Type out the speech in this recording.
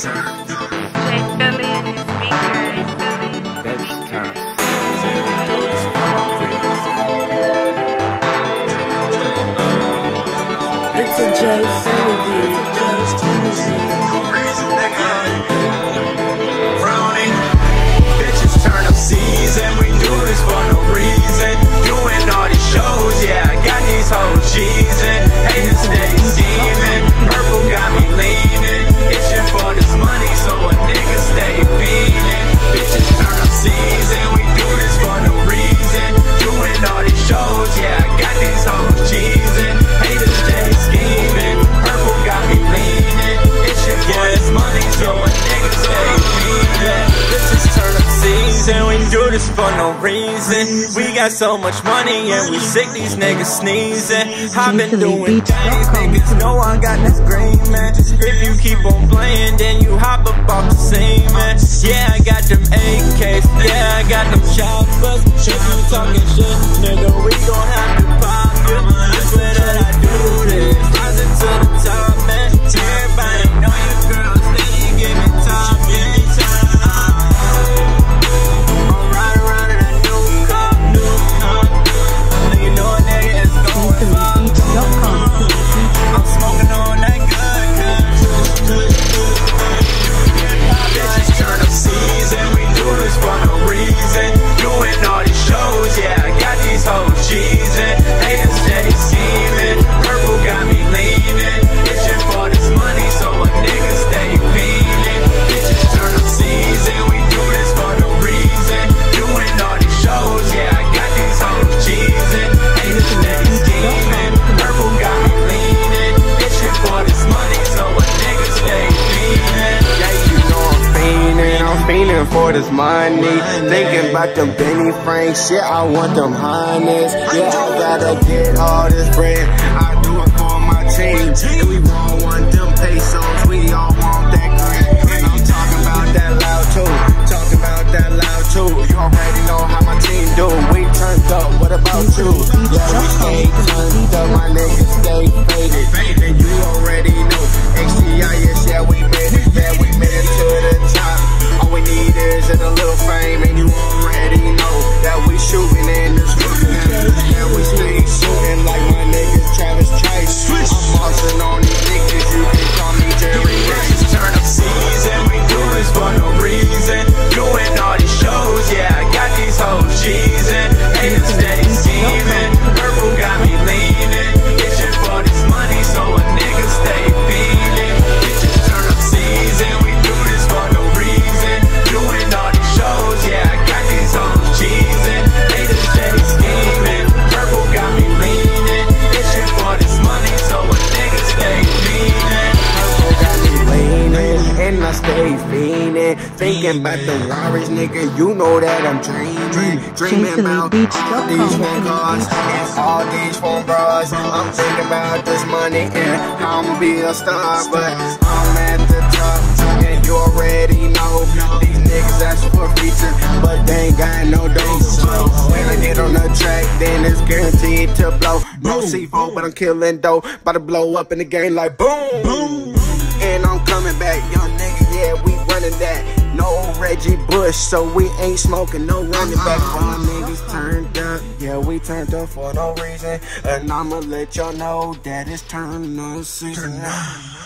Philly in his speakers. That's tough. It's a J Philly beat. Bitches turn up season, we do this for no reason. Doing all these shows, yeah, I got these whole cheesing. Haters steady scheming, purple got me leaning. Itching for this money, so a nigga stay feeding. Bitches turn up season, we do this for no reason. Doing all these shows, yeah, I got these whole cheesing. Haters steady scheming, purple got me leaning. Itching for this money, so a nigga stay feeding. Bitches turn up season, we do this for no reason. We got so much money and we sick these niggas sneezing. I've been doing things, niggas know I got this green, man. If you keep on playing, then you hop up off the scene, man. Yeah, I got them AKs, yeah, I got them choppers. If you talking shit, nigga, we gon' have to pop you. I swear that I do this, rising to the top, man. Everybody know your girl, steady give me top, yeah. For this money, thinking about them Benny Frank shit, I want them Hondas. Yeah, I gotta get all this bread, I do it for my team. And we all want them pesos, we all want that green. And I'm talking about that loud too, talking about that loud too. You already know how my team do, we turned up, what about you? Yeah, we stay turned up, my niggas stay faded. And you already know, XTIS, yeah, we made it, yeah, we made it to the top. All we need is a little fame, and you already know that we shooting in this room. Yeah, we stay shooting like my niggas Travis Chase. I'm bossing on these niggas, you can call me Jerry Rice. Turn up season, we do this for no reason. Doing all these shows, yeah, I got these whole cheesing. Haters steady scheming, purple got me leaning. Itching for this money, so a nigga stay feeding. Bitches turn up season, we do this for no reason. Doing all these shows, yeah, I got these whole cheesing. Haters steady scheming, purple got me leaning. Itching for this money, so a nigga stay feeding. Purple got me leaning, and I stay feeding. Thinking about the Warriors, nigga, you know that I'm dreaming. Dreaming about all these phone cars and all these phone bras. I'm thinking about this money and I'ma be a star, but I'm at the top, and you already know. These niggas ask for a feature, but they ain't got no dough. So when I get on the track, then it's guaranteed to blow. No C4, but I'm killing dough. About to blow up in the game like boom, boom. And I'm coming back, young nigga, yeah, we running that. No Reggie Bush, so we ain't smoking no running back. My niggas turned up, yeah, we turned up for no reason. And I'ma let y'all know that it's turn up season.